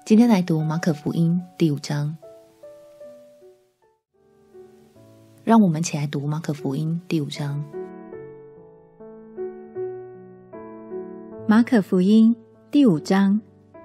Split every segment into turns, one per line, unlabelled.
今天来读马可福音第5章。让我们一起来读马可福音第5章。
马可福音第5章。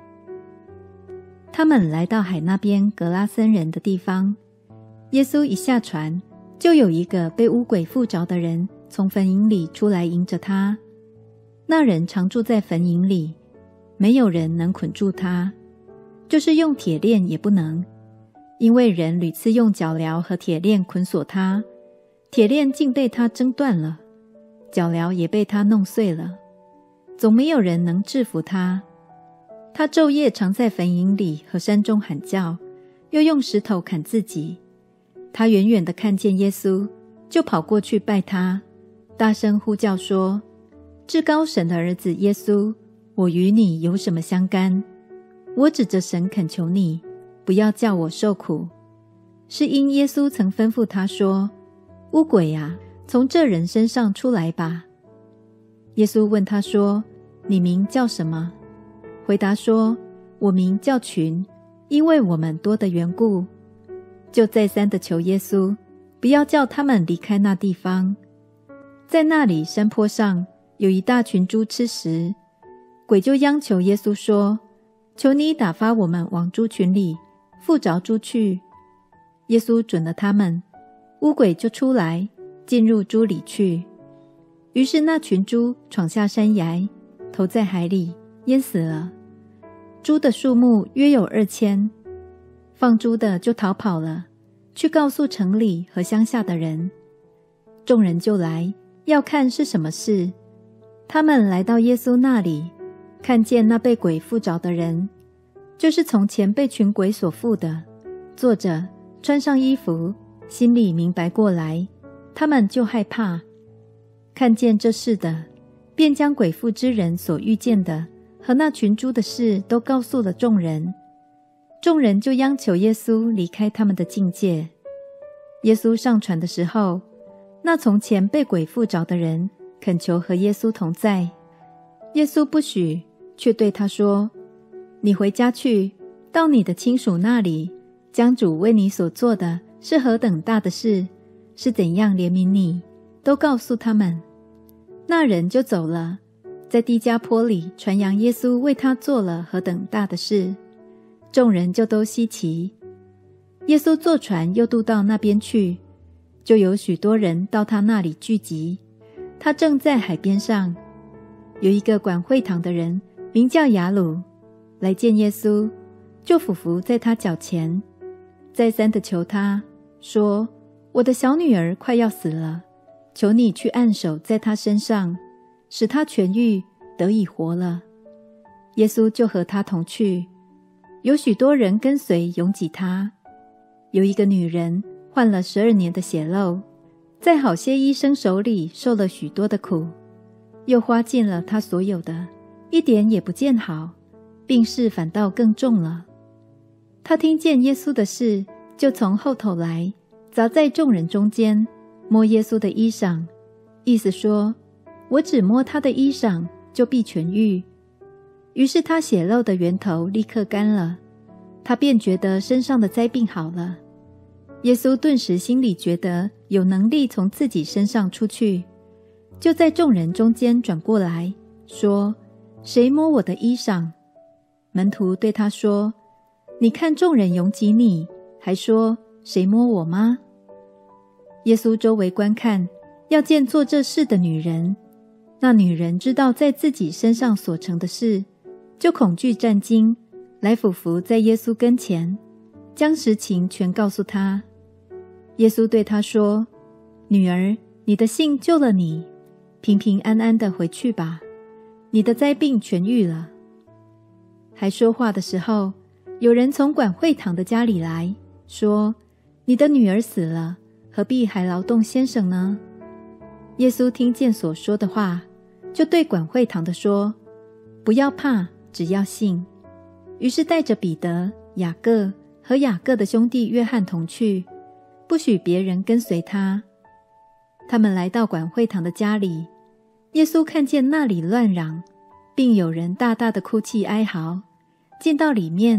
他们来到海那边格拉森人的地方，耶稣一下船，就有一个被污鬼附着的人从坟茔里出来迎着他。那人常住在坟茔里，没有人能捆住他，就是用铁链也不能，因为人屡次用脚镣和铁链捆锁他，铁链竟被他挣断了，脚镣也被他弄碎了，总没有人能制服他。他昼夜常在坟茔里和山中喊叫，又用石头砍自己。他远远地看见耶稣，就跑过去拜他，大声呼叫说：至高神的儿子耶稣，我与你有什么相干？我指着神恳求你，不要叫我受苦。是因耶稣曾吩咐他说：污鬼啊，从这人身上出来吧。耶稣问他说：你名叫什么？回答说：我名叫群，因为我们多的缘故。就再三地求耶稣，不要叫他们离开那地方。在那里山坡上有一大群猪吃食，鬼就央求耶稣说：求你打发我们往猪群里，附着猪去。耶稣准了他们，污鬼就出来，进入猪里去。于是那群猪闯下山崖，投在海里，淹死了。猪的数目约有2000，放猪的就逃跑了，去告诉城里和乡下的人。众人就来，要看是什么事。他们来到耶稣那里，看见那被鬼附着的人，就是从前被群鬼所附的，坐着，穿上衣服，心里明白过来，他们就害怕。看见这事的，便将鬼附之人所遇见的和那群猪的事都告诉了众人。众人就央求耶稣离开他们的境界。耶稣上船的时候，那从前被鬼附着的人恳求和耶稣同在。耶稣不许，却对他说：你回家去，到你的亲属那里，将主为你所做的是何等大的事，是怎样怜悯你，都告诉他们。那人就走了，在低加坡里传扬耶稣为他做了何等大的事，众人就都稀奇。耶稣坐船又渡到那边去，就有许多人到他那里聚集。他正在海边上，有一个管会堂的人名叫雅鲁，来见耶稣，就俯伏在他脚前，再三地求他说：我的小女儿快要死了，求你去按手在她身上，使她痊愈，得以活了。耶稣就和他同去，有许多人跟随拥挤他。有一个女人患了12年的血漏，在好些医生手里受了许多的苦，又花尽了她所有的，一点也不见好，病势反倒更重了。她听见耶稣的事，就从后头来，杂在众人中间，摸耶稣的衣裳，意思说：我只摸他的衣裳，就必痊愈。于是他血漏的源头立刻干了，他便觉得身上的灾病好了。耶稣顿时心里觉得有能力从自己身上出去，就在众人中间转过来说：谁摸我的衣裳？门徒对他说：你看众人拥挤你，还说谁摸我吗？耶稣周围观看，要见做这事的女人。那女人知道在自己身上所成的事，就恐惧战惊，来俯伏在耶稣跟前，将实情全告诉他。耶稣对她说：女儿，你的信救了你，平平安安地回去吧，你的灾病痊愈了。还说话的时候，有人从管会堂的家里来，说：你的女儿死了，何必还劳动先生呢？耶稣听见所说的话，就对管会堂的说：不要怕，只要信。于是带着彼得、雅各和雅各的兄弟约翰同去，不许别人跟随他。他们来到管会堂的家里，耶稣看见那里乱嚷，并有人大大的哭泣哀嚎，进到里面，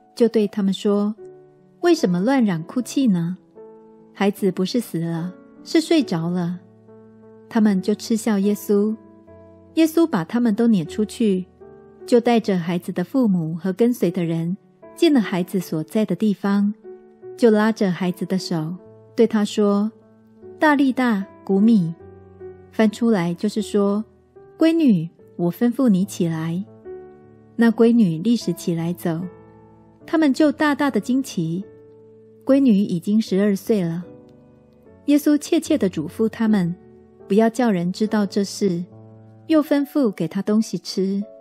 就对他们说：为什么乱嚷哭泣呢？孩子不是死了，是睡着了。他们就嗤笑耶稣。耶稣把他们都撵出去，就带着孩子的父母和跟随的人进了孩子所在的地方，就拉着孩子的手，对他说：大利大古米，翻出来就是说：闺女，我吩咐你起来。那闺女立时起来走，他们就大大的惊奇。闺女已经12岁了。耶稣切切地嘱咐他们，不要叫人知道这事，又吩咐给她东西吃。